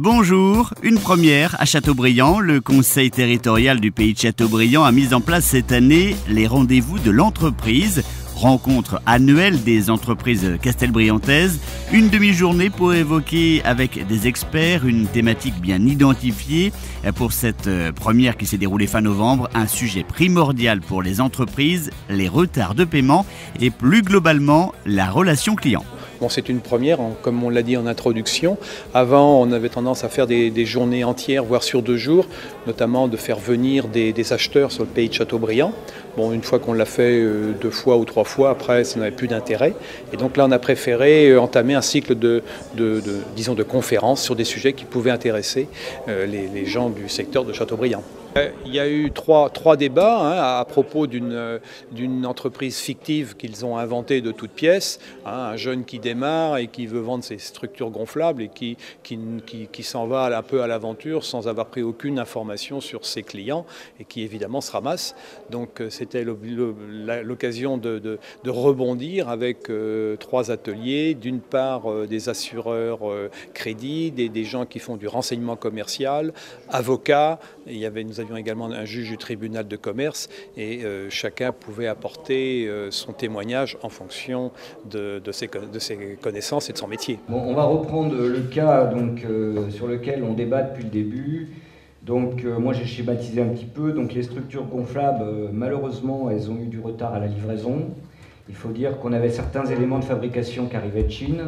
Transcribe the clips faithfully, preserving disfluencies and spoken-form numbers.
Bonjour, une première à Châteaubriand. Le conseil territorial du pays de Châteaubriand a mis en place cette année les rendez-vous de l'entreprise. Rencontre annuelle des entreprises castelbriantaises. Une demi-journée pour évoquer avec des experts une thématique bien identifiée. Pour cette première qui s'est déroulée fin novembre, un sujet primordial pour les entreprises, les retards de paiement et plus globalement la relation client. Bon, c'est une première, comme on l'a dit en introduction. Avant, on avait tendance à faire des, des journées entières, voire sur deux jours, notamment de faire venir des, des acheteurs sur le pays de Châteaubriand. Bon, une fois qu'on l'a fait deux fois ou trois fois, après, ça n'avait plus d'intérêt. Et donc là, on a préféré entamer un cycle de, de, de, disons, de conférences sur des sujets qui pouvaient intéresser les, les gens du secteur de Châteaubriand. Il y a eu trois, trois débats hein, à propos d'une d'une entreprise fictive qu'ils ont inventée de toutes pièces. Hein, un jeune qui démarre et qui veut vendre ses structures gonflables et qui, qui, qui, qui s'en va un peu à l'aventure sans avoir pris aucune information sur ses clients et qui évidemment se ramasse. Donc c'était l'occasion de, de, de rebondir avec euh, trois ateliers. D'une part euh, des assureurs euh, crédits, des, des gens qui font du renseignement commercial, avocats. Il y avait, nous avions également un juge du tribunal de commerce et euh, chacun pouvait apporter euh, son témoignage en fonction de, de, ses, de ses connaissances et de son métier. Bon, on va reprendre le cas donc, euh, sur lequel on débat depuis le début. Donc, euh, moi j'ai schématisé un petit peu. Donc, les structures gonflables, euh, malheureusement, elles ont eu du retard à la livraison. Il faut dire qu'on avait certains éléments de fabrication qui arrivaient de Chine.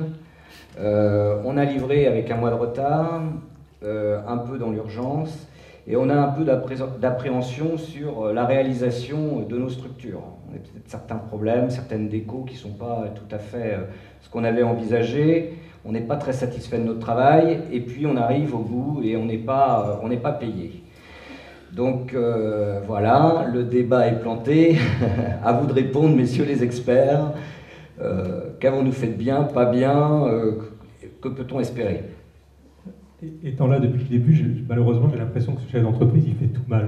Euh, on a livré avec un mois de retard, euh, un peu dans l'urgence. Et on a un peu d'appréhension sur la réalisation de nos structures. On a peut-être certains problèmes, certaines décos qui ne sont pas tout à fait ce qu'on avait envisagé. On n'est pas très satisfait de notre travail. Et puis on arrive au bout et on n'est pas, on n'est pas payé. Donc euh, voilà, le débat est planté. À vous de répondre, messieurs les experts. Euh, Qu'avons-nous fait de bien, pas bien euh, Que peut-on espérer ? Étant là depuis le début, malheureusement, j'ai l'impression que ce chef d'entreprise, il fait tout mal.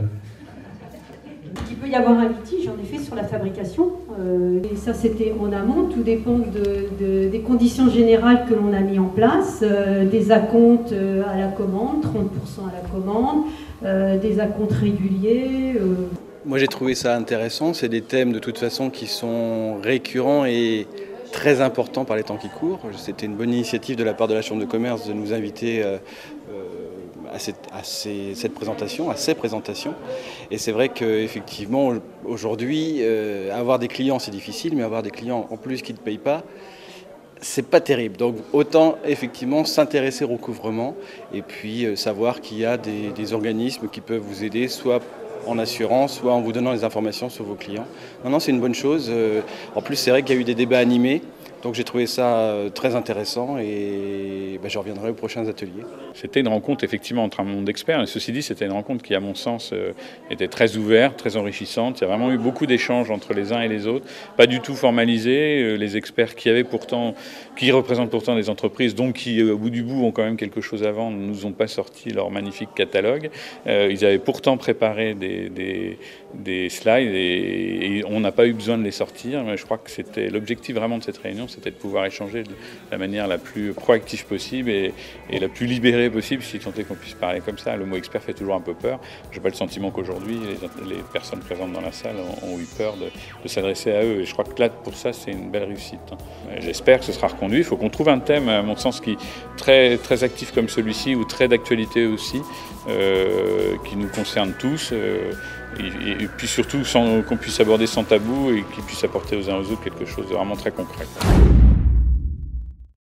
Il peut y avoir un litige, en effet, sur la fabrication. Euh, et ça, c'était en amont. Tout dépend de, de, des conditions générales que l'on a mis en place. Euh, des acomptes à la commande, trente pour cent à la commande, euh, des acomptes réguliers. Euh. Moi, j'ai trouvé ça intéressant. C'est des thèmes, de toute façon, qui sont récurrents et très important par les temps qui courent. C'était une bonne initiative de la part de la Chambre de commerce de nous inviter euh, à, cette, à ces, cette présentation, à ces présentations. Et c'est vrai qu'effectivement, aujourd'hui, euh, avoir des clients, c'est difficile, mais avoir des clients en plus qui ne payent pas, c'est pas terrible. Donc autant effectivement s'intéresser au recouvrement et puis euh, savoir qu'il y a des, des organismes qui peuvent vous aider, soit en assurance, soit en vous donnant les informations sur vos clients. Non, non, c'est une bonne chose. En plus, c'est vrai qu'il y a eu des débats animés, donc j'ai trouvé ça très intéressant et ben, je reviendrai aux prochains ateliers. C'était une rencontre effectivement entre un monde d'experts, et ceci dit, c'était une rencontre qui, à mon sens, était très ouverte, très enrichissante. Il y a vraiment eu beaucoup d'échanges entre les uns et les autres, pas du tout formalisés. Les experts qui avaient pourtant, qui représentent pourtant des entreprises, donc qui, au bout du bout, ont quand même quelque chose à vendre, ne nous ont pas sorti leur magnifique catalogue. Euh, ils avaient pourtant préparé des, des, des slides et, et on n'a pas eu besoin de les sortir. Mais je crois que c'était l'objectif vraiment de cette réunion, c'était de pouvoir échanger de la manière la plus proactive possible et, et la plus libérée possible, si tant est qu'on puisse parler comme ça. Le mot expert fait toujours un peu peur. Je n'ai pas le sentiment qu'aujourd'hui, les, les personnes présentes dans la salle ont, ont eu peur de, de s'adresser à eux. Et je crois que là, pour ça, c'est une belle réussite. J'espère que ce sera reconduit. Il faut qu'on trouve un thème, à mon sens, qui très, très actif comme celui-ci, ou très d'actualité aussi, euh, qui nous concerne tous. Euh, et, et puis surtout, sans, qu'on puisse aborder sans tabou et qui puisse apporter aux uns aux autres quelque chose de vraiment très concret.